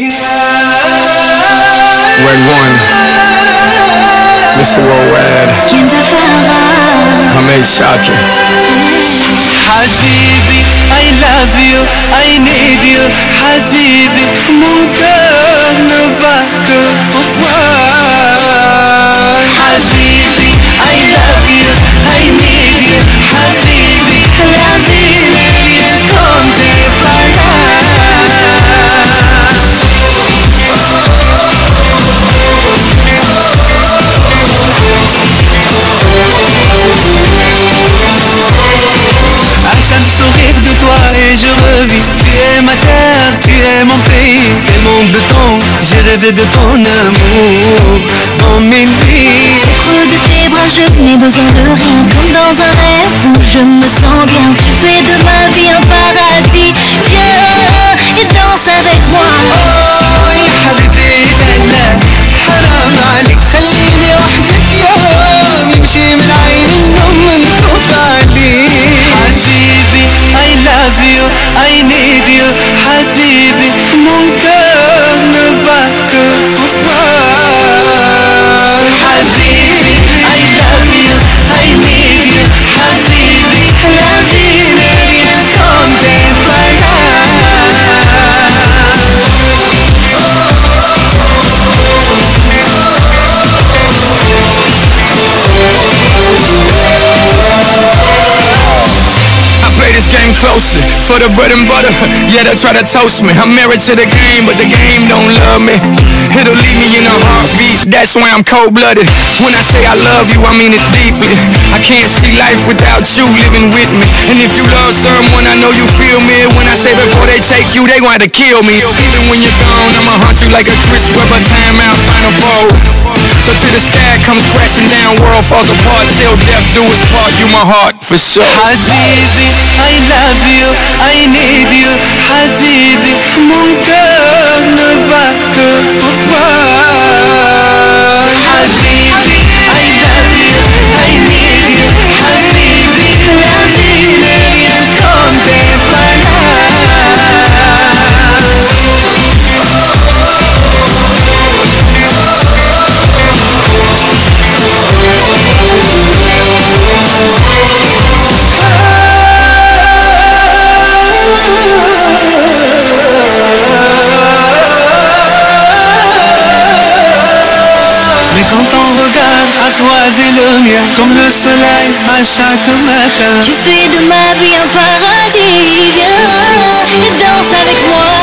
Red One, Mr. Worldwide, Ahmed Shaki. حبيبي I love you I need you حبيبي ممكن نبقى أطوال حبيبي I love you I need you حبيبي la vie n'est rien comme des sourire de toi et je revis. Tu es ma terre, tu es mon pays. Des mondes de temps, j'ai rêvé de ton amour dans mes nuits. Au creux de tes bras je n'ai besoin de rien. Comme dans un rêve où je me sens bien. Tu fais de ma vie un paradis. Viens et danse avec moi. Oh يا حبيبي لا حرام عليك تخليني وحدك يوم يمشي من عيني النوم نخوف عليك حبيبي I love you I need you حبيبي ممكن نبقى أطوال حبيبي I love you I need you حبيبي la vie n'est rien comme des Closer for the bread and butter. Yeah, they try to toast me. I'm married to the game, but the game don't love me. It'll leave me in a heartbeat. That's why I'm cold-blooded. When I say I love you, I mean it deeply. I can't see life without you living with me. And if you love someone, I know you feel me. When I say before they take you, they going to kill me. Even when you're gone, I'ma haunt you like a Chris Webber timeout final fold. So till the sky comes crashing down, world falls apart, till death do its part. You my heart for sure. حبيبي I love you I need you حبيبي ممكن نبقى أطوال حبيبي I love you I need you حبيبي la vie n'est rien comme des croiser le mien comme le soleil à chaque matin. Tu fais de ma vie un paradis. Viens et danse avec moi.